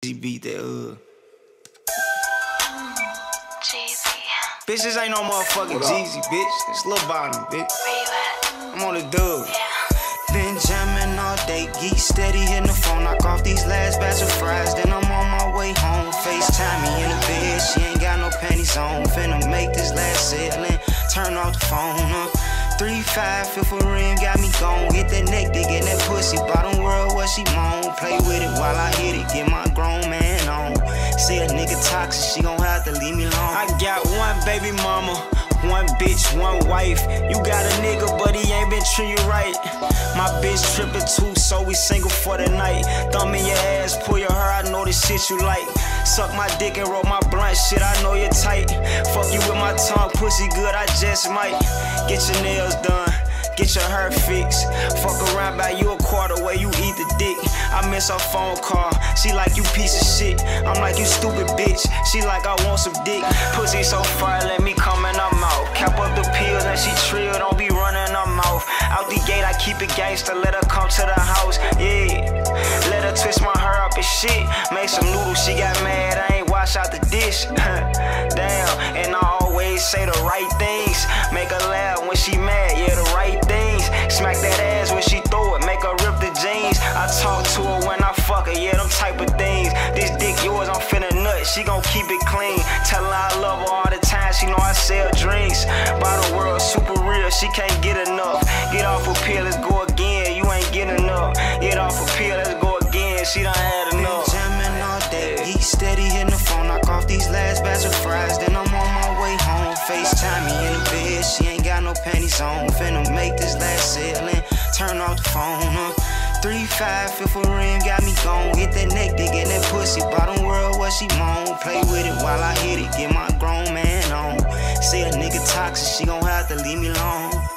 He beat that Jeezy. Bitches ain't no motherfucking Jeezy, bitch. It's Lil Bottom, bitch. Where you at? I'm on the dub. Yeah. Been jamming all day, geek steady hitting the phone. Knock off these last batch of fries, then I'm on my way home. FaceTime me in the bed, she ain't got no panties on. Finna make this last sailing, turn off the phone. 3-5, feel for rim, got me gone. Get that neck, dig in that pussy, bottom world, what she moan. Play with it while I hit it, get my grown man on. Say a nigga toxic, she gon' have to leave me alone. I got one baby mama, one bitch, one wife. You got a nigga, but he ain't been treating you right. My bitch trippin' too, so we single for the night. Thumb in your ass, pull your hair, I know the shit you like. Suck my dick and roll my blunt, shit, I know you're tight. Fuck you with my tongue, pussy good, I just might. Get your nails done, get your hair fixed. Fuck around, buy you a quarter where you eat the dick. I miss her phone call, she like you piece of shit. I'm like you stupid bitch, she like I want some dick. Pussy so far, let me come in her mouth. Cap up the pills and she trill, don't be running her mouth. Out the gate, I keep it gangster, let her come to the house, yeah. Let her twist my hair up and shit. Make some noodles, she got mad, I ain't wash out the dish. Damn, and I always say the right things. Make her laugh when she mad, yeah, the right things. Smack that ass when she throw it, make her rip the jeans. I talk to her when I fuck her, yeah, them type of things. This dick yours, I'm finna nut, she gon' keep it clean. Tell her I love her all the time, she know I sell drinks. By the world, super real, she can't get enough. Get off a pill, let's go again, you ain't getting enough. Get off a pill, let's go again, she done had enough. Been jamming all day, geek steady hitting the phone. Knock off these last batch of fries, then I'm on my way home. FaceTime me in the bed, she ain't got no panties on. Finna make this last sailing, turn off the phone. 3-5, feel for rim, got me gone. Get that neck, dig in that pussy, bottom world, what she moan. Play with it while I hit it, get my grown man on. Say a nigga toxic, she gon' have to leave me alone.